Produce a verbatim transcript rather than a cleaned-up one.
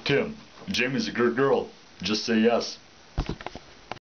Tim, Jamie's a good girl. Just say yes.